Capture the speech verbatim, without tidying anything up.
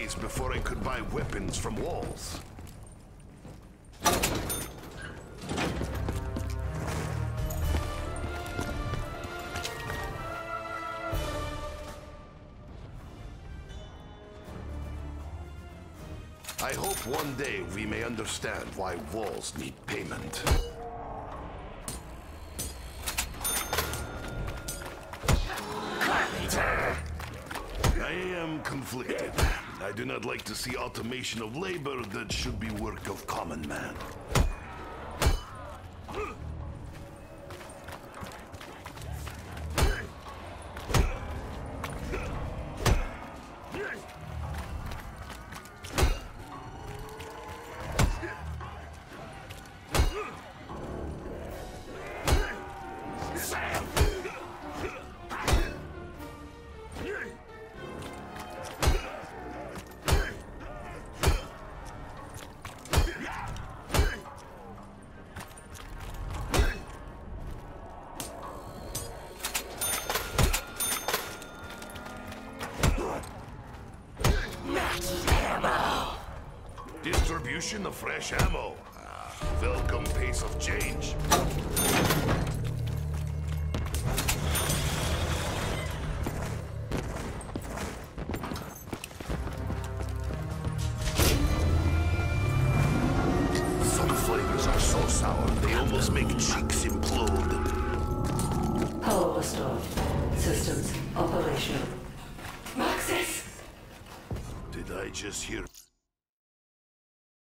days before I could buy weapons from walls. I hope one day we may understand why walls need payment. I am conflicted. I do not like to see automation of labor that should be work of common man. Distribution of fresh ammo. Ah, welcome pace of change. Some flavors are so sour, they almost make cheeks implode. Power restored. Systems operational. Maxis! Did I just hear